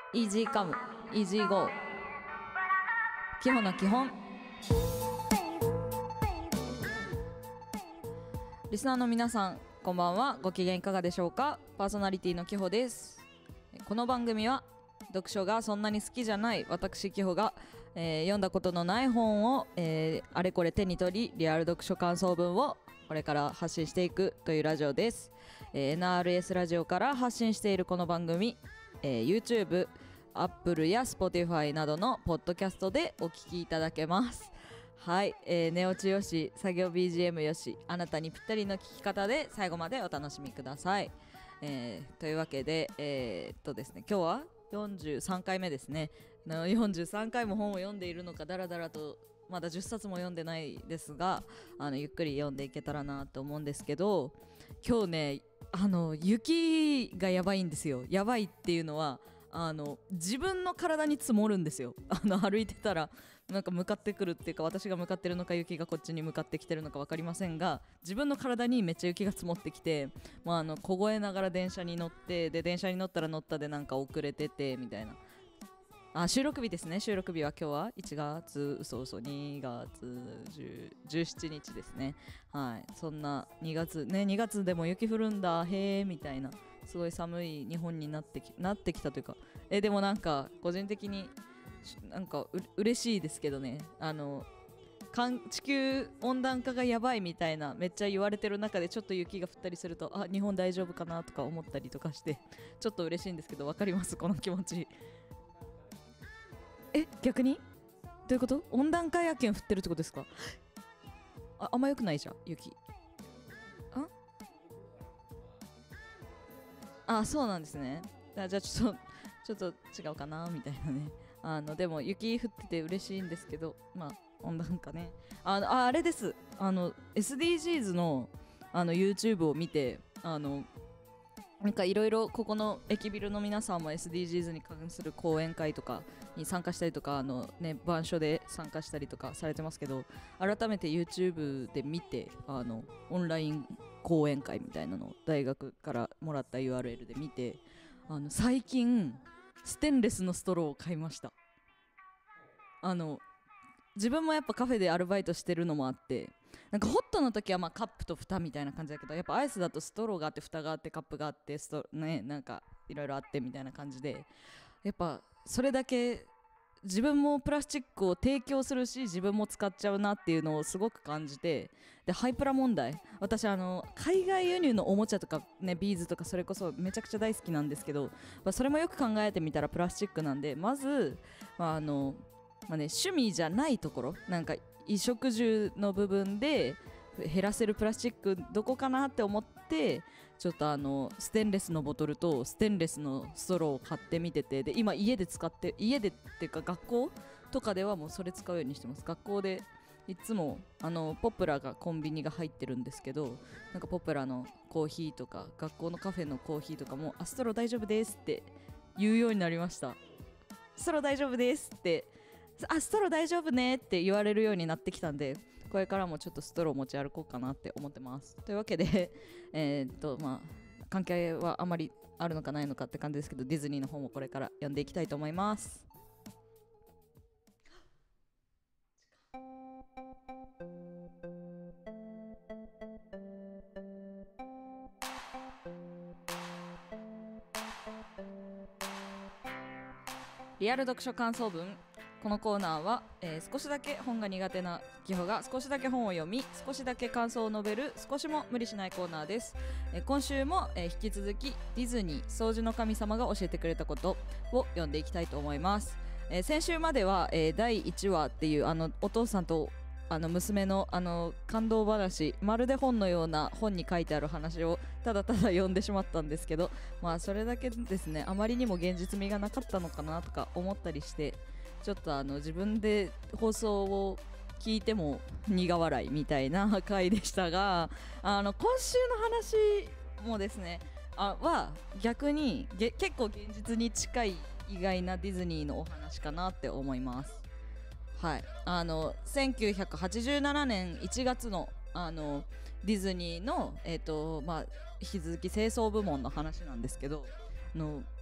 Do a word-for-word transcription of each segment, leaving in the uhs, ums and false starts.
イージーカム、イージーゴー。基本の基本。リスナーの皆さん、こんばんは。ご機嫌いかがでしょうか。パーソナリティのきほです。この番組は読書がそんなに好きじゃない私きほが、えー、読んだことのない本を、えー、あれこれ手に取り、リアル読書感想文をこれから発信していくというラジオです。えー、エヌアールエス ラジオから発信しているこの番組、えー、YouTube、Apple や Spotify などのポッドキャストでお聞きいただけます。はい、えー、寝落ちよし、作業 ビージーエム よし、あなたにぴったりの聞き方で最後までお楽しみください。えー、というわけで、えー、っとですね、今日はよんじゅうさんかいめですね。よんじゅうさんかいも本を読んでいるのか、だらだらとまだじゅっさつも読んでないですが、あのゆっくり読んでいけたらなと思うんですけど、今日ね、あの雪がやばいんですよ。やばいっていうのは、あの自分の体に積もるんですよ。あの歩いてたらなんか向かってくるっていうか、私が向かってるのか雪がこっちに向かってきてるのか分かりませんが、自分の体にめっちゃ雪が積もってきて、まあ、あの凍えながら電車に乗って、で電車に乗ったら乗ったでなんか遅れててみたいな。あ、収録日ですね。収録日は今日はいちがつ、嘘嘘にがつじゅう、じゅうしちにちですね。はい、そんなにがつね、にがつでも雪降るんだへーみたいな、すごい寒い日本になってきなってきたというか、えでもなんか個人的になんかう嬉しいですけどね。あの地球温暖化がやばいみたいなめっちゃ言われてる中で、ちょっと雪が降ったりすると、あ、日本大丈夫かなとか思ったりとかして、ちょっと嬉しいんですけど、わかりますこの気持ち。え、逆にどういうこと？温暖化やけん降ってるってことですか？あ、あんま良くないじゃん雪。ああ、そうなんですね。あ、じゃあちょっとちょっと違うかなみたいなね。あのでも雪降ってて嬉しいんですけど、まあ温暖化ね。あの あ, あれです。あの エスディージーズ のあの YouTube を見て、あのなんかいろいろここの駅ビルの皆さんも エスディージーズ に関する講演会とかに参加したりとか、あの、ね、板書で参加したりとかされてますけど、改めて YouTube で見て、あのオンライン講演会みたいなのを大学からもらった ユーアールエル で見て、あの最近ステンレスのストローを買いました。あの自分もやっぱカフェでアルバイトしてるのもあって、なんかホットの時はまあカップと蓋みたいな感じだけど、やっぱアイスだとストローがあって蓋があってカップがあってストね、なんかいろいろあってみたいな感じで、やっぱそれだけ自分もプラスチックを提供するし、自分も使っちゃうなっていうのをすごく感じて、でハイプラ問題、私あの海外輸入のおもちゃとかね、ビーズとかそれこそめちゃくちゃ大好きなんですけど、まあ、それもよく考えてみたらプラスチックなんで、まず、まあ、あのまあね、趣味じゃないところ、なんか衣食住の部分で減らせるプラスチックどこかなって思って、ちょっとあのステンレスのボトルとステンレスのストローを買ってみてて、で今家で使って、家でっていうか学校とかではもうそれ使うようにしてます。学校でいつもあのポプラがコンビニが入ってるんですけど、なんかポプラのコーヒーとか学校のカフェのコーヒーとかも、あ、ストロー大丈夫ですって言うようになりました。ストロー大丈夫ですって、あ、ストロー大丈夫ねって言われるようになってきたんで、これからもちょっとストロー持ち歩こうかなって思ってます。というわけで、えー、っとまあ関係はあまりあるのかないのかって感じですけど、ディズニーの方もこれから読んでいきたいと思います。リアル読書感想文。このコーナーは、えー、少しだけ本が苦手なきほが少しだけ本を読み、少しだけ感想を述べる少しも無理しないコーナーです。えー、今週も、えー、引き続きディズニー掃除の神様が教えてくれたことを読んでいきたいと思います。えー、先週までは、えー、だいいちわっていうあのお父さんとあの娘のあの感動話、まるで本のような本に書いてある話をただただ読んでしまったんですけど、まあそれだけですね、あまりにも現実味がなかったのかなとか思ったりして、ちょっとあの自分で放送を聞いても苦笑いみたいな回でしたが、あの今週の話もですね、あは逆にげ結構現実に近い意外なディズニーのお話かなって思います。はい、あのせんきゅうひゃくはちじゅうななねんいちがつのあのディズニーの、えーとまあ、引き続き清掃部門の話なんですけど、あの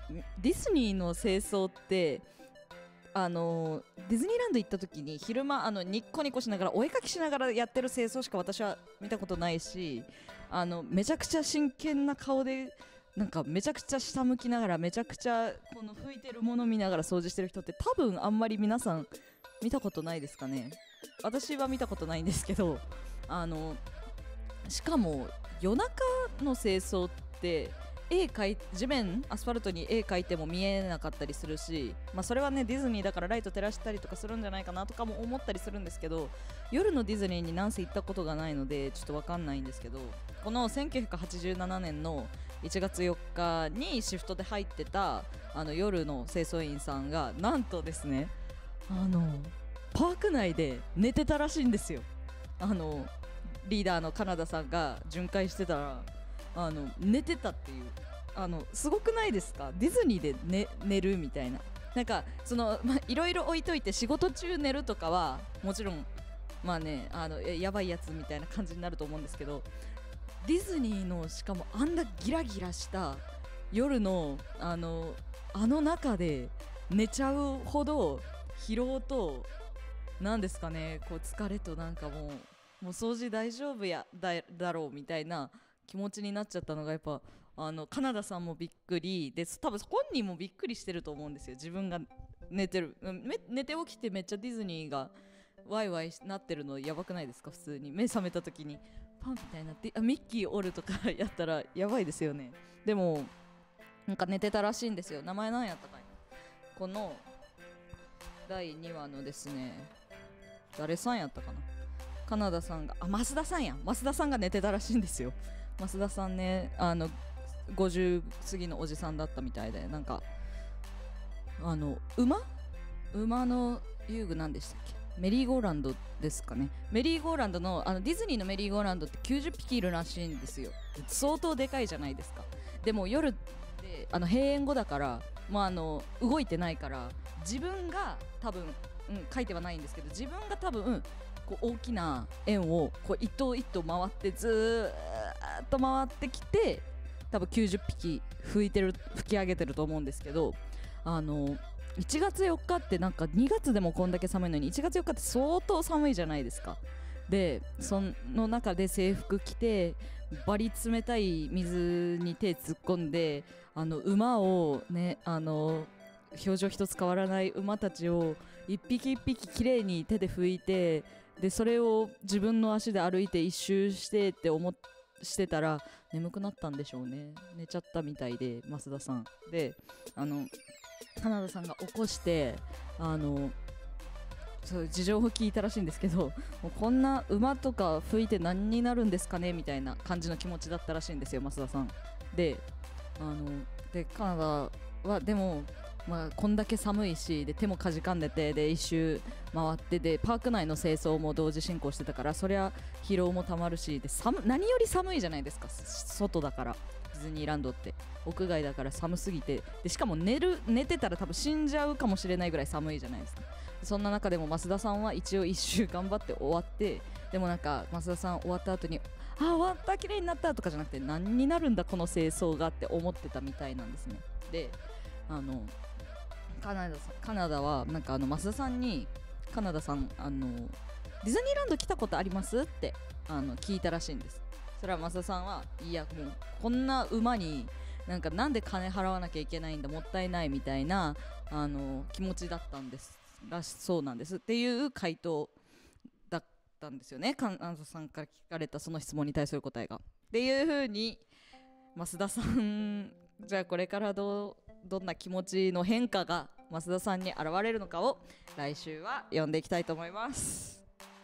ディズニーの清掃ってあのディズニーランド行った時に昼間あのニッコニコしながらお絵かきしながらやってる清掃しか私は見たことないし、あのめちゃくちゃ真剣な顔でなんかめちゃくちゃ下向きながらめちゃくちゃこの拭いてるもの見ながら掃除してる人って多分あんまり皆さん見たことないですかね。私は見たことないんですけど、あのしかも夜中の清掃って絵描い地面アスファルトに絵描いても見えなかったりするし、まあ、それはねディズニーだからライト照らしたりとかするんじゃないかなとかも思ったりするんですけど、夜のディズニーになんせ行ったことがないのでちょっと分かんないんですけど、このせんきゅうひゃくはちじゅうななねんのいちがつよっかにシフトで入ってたあの夜の清掃員さんがなんとですね、あのパーク内で寝てたらしいんですよ。あのリーダーのカナダさんが巡回してたらあの寝てたっていう、あのすごくないですか？ディズニーで、ね、寝るみたいな。なんかその、まあ、いろいろ置いといて仕事中寝るとかはもちろんまあねあのやばいやつみたいな感じになると思うんですけど、ディズニーのしかもあんなギラギラした夜のあのあの中で寝ちゃうほど疲労となんですかね、こう疲れとなんかもうもう掃除大丈夫や だ, だろうみたいな気持ちになっちゃったのがやっぱあのカナダさんもびっくりで、多分本人もびっくりしてると思うんですよ。自分が寝てる寝て起きてめっちゃディズニーがワイワイなってるのやばくないですか？普通に目覚めた時にパンみたいになってあミッキーおるとかやったらやばいですよね。でもなんか寝てたらしいんですよ。名前なんやったかいな、このだいにわのですね、誰さんやったかな、カナダさんがあ増田さんや増田さんが寝てたらしいんですよ。増田さんね、あのごじゅう過ぎのおじさんだったみたいで、なんかあの馬馬の遊具なんでしたっけ、メリーゴーランドですかね。メリーゴーランドのあのディズニーのメリーゴーランドってきゅうじゅっぴきいるらしいんですよ。相当でかいじゃないですか。でも夜ってあの閉園後だから、まあ、あの動いてないから自分が多分、うん、書いてはないんですけど自分が多分、うん、こう大きな円をこう一頭一頭回ってずーっと回ってきて多分きゅうじゅっぴき吹いてる吹き上げてると思うんですけど、あのいちがつよっかってなんかにがつでもこんだけ寒いのにいちがつよっかって相当寒いじゃないですか。でその中で制服着てバリ冷たい水に手突っ込んであの馬をね、あの表情一つ変わらない馬たちを一匹一匹きれいに手で拭いて、でそれを自分の足で歩いて一周してって思ってしてたら眠くなったんでしょうね。寝ちゃったみたいで増田さんで、あのカナダさんが起こしてあのそう事情を聞いたらしいんですけど、もうこんな馬とか吹いて何になるんですかねみたいな感じの気持ちだったらしいんですよ増田さんで、あのでカナダはでもまあ、こんだけ寒いしで手もかじかんでてで一周回ってでパーク内の清掃も同時進行してたから、そりゃ疲労もたまるしで寒何より寒いじゃないですか。外だからディズニーランドって屋外だから寒すぎて、でしかも寝る寝てたら多分死んじゃうかもしれないぐらい寒いじゃないですか。そんな中でも増田さんは一応一周頑張って終わって、でもなんか増田さん終わった後にあ終わった綺麗になったとかじゃなくて何になるんだこの清掃がって思ってたみたいなんですね。であのカナダさんカナダはなんかあの増田さんにカナダさんあのディズニーランド来たことありますってあの聞いたらしいんです。それは増田さんはいやもうこんな馬になんかなんで金払わなきゃいけないんだもったいないみたいなあの気持ちだったんですらしそうなんですっていう回答だったんですよね。カナダさんから聞かれたその質問に対する答えがっていう風に増田さんじゃあこれからどうどんな気持ちの変化が増田さんに現れるのかを来週は読んでいきたいと思います。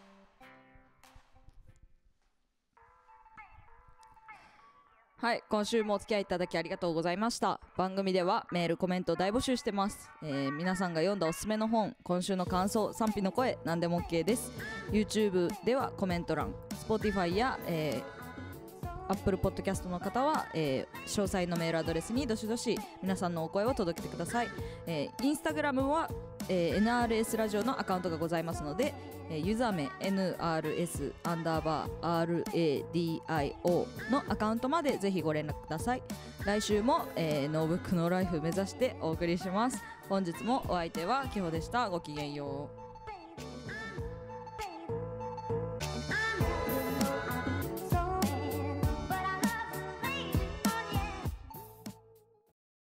はい、今週もお付き合いいただきありがとうございました。番組ではメールコメント大募集してます、えー、皆さんが読んだおすすめの本、今週の感想、賛否の声何でも OK です。 YouTube ではコメント欄、 Spotify や、えーApple Podcast の方は、えー、詳細のメールアドレスにどしどし皆さんのお声を届けてください。えー、Instagram はえー エヌアールエス ラジオのアカウントがございますので、えーユーザー名 エヌアールエス アンダーバー アールエーディーアイオー のアカウントまでぜひご連絡ください。来週も、えーノーブックノーライフ目指してお送りします。本日もお相手はきほでした。ごきげんよう。